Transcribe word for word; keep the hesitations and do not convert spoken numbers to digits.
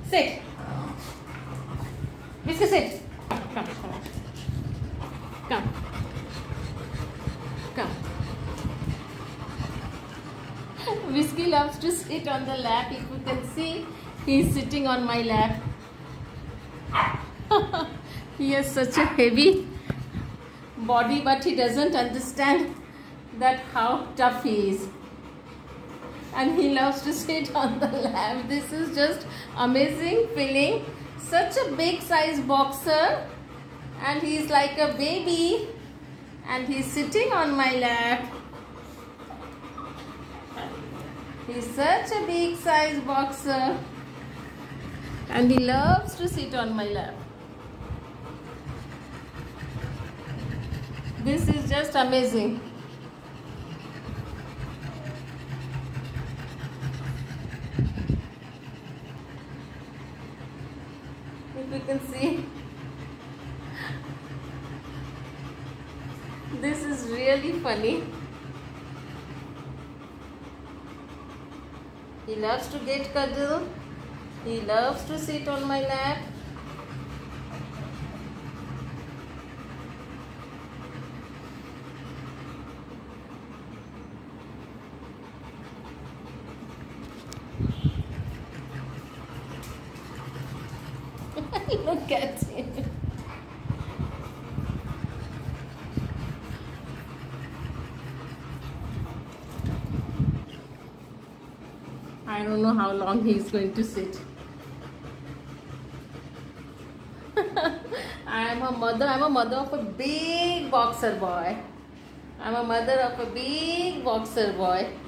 Sit. Whiskey, sit. Come, come, come. Come. Whiskey loves to sit on the lap. If you can see, he's sitting on my lap. He has such a heavy body, but he doesn't understand that how tough he is. And he loves to sit on the lap. This is just amazing feeling. Such a big size boxer, and he's like a baby, and he's sitting on my lap. He's such a big size boxer, and he loves to sit on my lap. This is just amazing. If you can see, this is really funny. He loves to get cuddled. He loves to sit on my lap. Look at him. I don't know how long he's going to sit. I am a mother. I'm a mother of a big boxer boy. I'm a mother of a big boxer boy.